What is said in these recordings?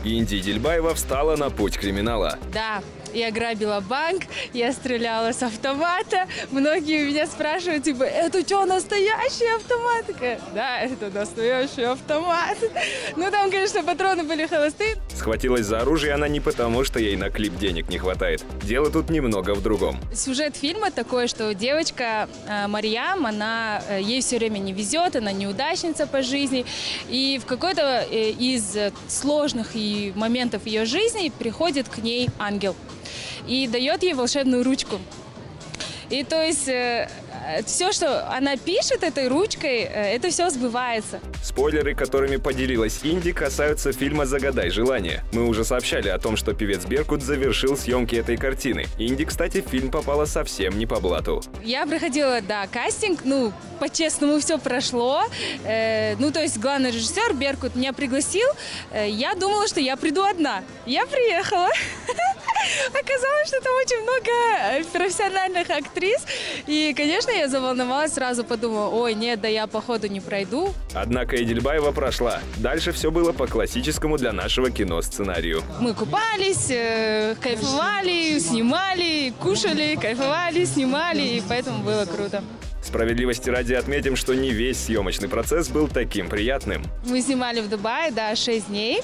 Инди Дильбаева встала на путь криминала. Да, я грабила банк, я стреляла с автомата. Многие меня спрашивают, типа, это что, настоящий автомат? Такая, да, это настоящий автомат. Ну, там, конечно, патроны были холостые. Схватилась за оружие она не потому, что ей на клип денег не хватает. Дело тут немного в другом. Сюжет фильма такой, что девочка Марьям, ей все время не везет, она неудачница по жизни. И в какой-то из сложных моментов ее жизни приходит к ней ангел и дает ей волшебную ручку. И то есть все, что она пишет этой ручкой, это все сбывается. Спойлеры, которыми поделилась Инди, касаются фильма «Загадай желание». Мы уже сообщали о том, что певец Беркут завершил съемки этой картины. Инди, кстати, в фильм попала совсем не по блату. Я проходила, да, кастинг, по-честному все прошло. То есть главный режиссер Беркут меня пригласил. Я думала, что я приду одна. Я приехала. Оказалось, что там очень много профессиональных актрис. И, конечно, я заволновалась, сразу подумала, ой, нет, да я, походу, не пройду. Однако и Дильбаева прошла. Дальше все было по классическому для нашего кино сценарию. Мы купались, кайфовали, снимали, кушали, кайфовали, снимали, и поэтому было круто. Справедливости ради отметим, что не весь съемочный процесс был таким приятным. Мы снимали в Дубае, да, 6 дней.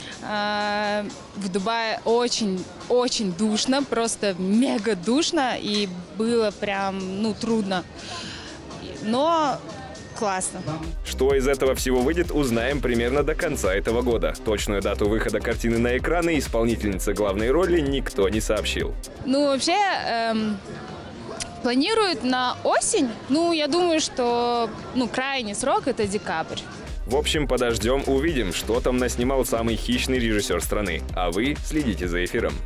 В Дубае очень душно, просто мега душно, и было прям, трудно, но классно. Что из этого всего выйдет, узнаем примерно до конца этого года. Точную дату выхода картины на экраны исполнительницы главной роли никто не сообщил. Вообще, планируют на осень. Я думаю, что, крайний срок – это декабрь. В общем, подождем, увидим, что там наснимал самый хищный режиссер страны. А вы следите за эфиром.